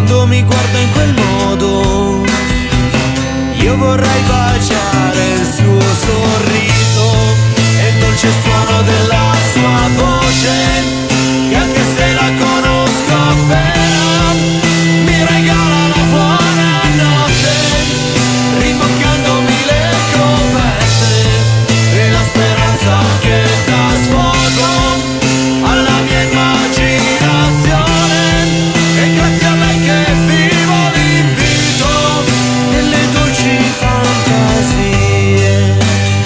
quando mi guarda in quel modo. Io vorrei baciare il suo sorriso e il dolce suono della sua voce, che anche se la conosco appena mi regala la buonanotte, rimboccandomi le coperte e la speranza che dà sfogo alla mia immaginazione. E grazie a lei che vivo l'invito nelle dolci fantasie.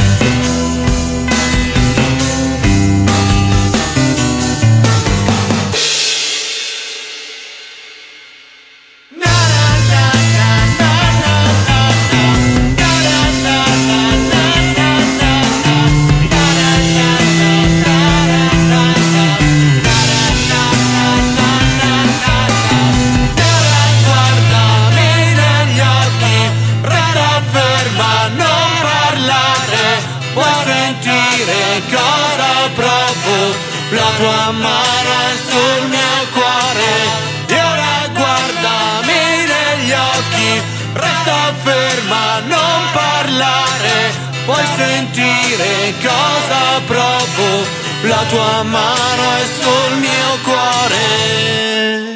Puoi sentire cosa provo, la tua mano è sul mio cuore. E ora guardami negli occhi, resta ferma, non parlare. Puoi sentire cosa provo, la tua mano è sul mio cuore.